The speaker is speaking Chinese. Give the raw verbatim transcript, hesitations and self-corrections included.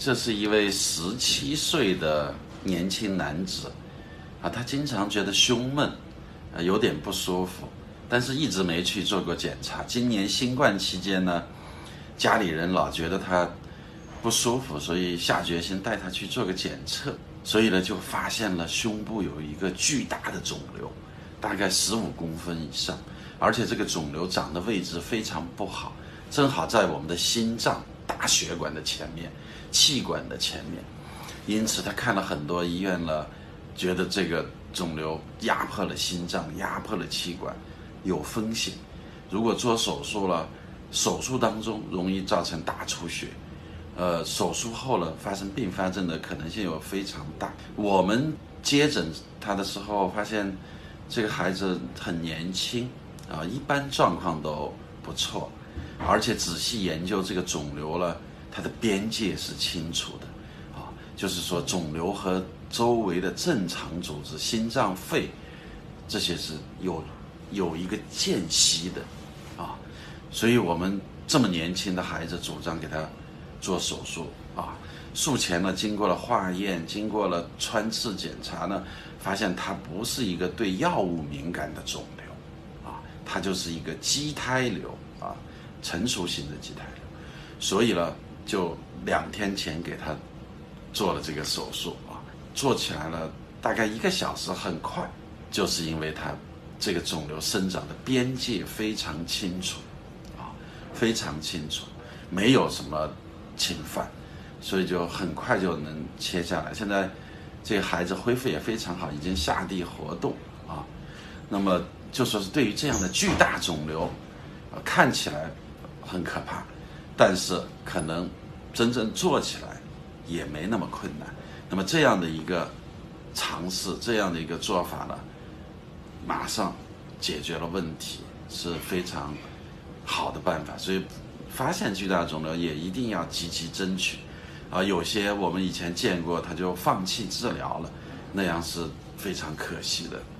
这是一位十七岁的年轻男子，啊，他经常觉得胸闷，啊，有点不舒服，但是一直没去做过检查。今年新冠期间呢，家里人老觉得他不舒服，所以下决心带他去做个检测。所以呢，就发现了胸部有一个巨大的肿瘤，大概十五公分以上，而且这个肿瘤长的位置非常不好，正好在我们的心脏大血管的前面，气管的前面。因此他看了很多医院了，觉得这个肿瘤压迫了心脏，压迫了气管，有风险。如果做手术了，手术当中容易造成大出血，呃，手术后了发生并发症的可能性有非常大。我们接诊他的时候发现，这个孩子很年轻啊，一般状况都不错，而且仔细研究这个肿瘤了，它的边界是清楚的。就是说肿瘤和周围的正常组织，心脏、肺，这些是有有一个间隙的啊，所以我们这么年轻的孩子主张给他做手术啊。术前呢，经过了化验，经过了穿刺检查呢，发现它不是一个对药物敏感的肿瘤啊，它就是一个畸胎瘤啊，成熟型的畸胎瘤，所以呢，就两天前给他做了这个手术啊，做起来了大概一个小时，很快，就是因为它这个肿瘤生长的边界非常清楚啊，非常清楚，没有什么侵犯，所以就很快就能切下来。现在这个孩子恢复也非常好，已经下地活动啊。那么就说是对于这样的巨大肿瘤，啊，看起来很可怕，但是可能真正做起来也没那么困难。那么这样的一个尝试，这样的一个做法呢，马上解决了问题，是非常好的办法。所以发现巨大肿瘤也一定要积极争取啊。有些我们以前见过他就放弃治疗了，那样是非常可惜的。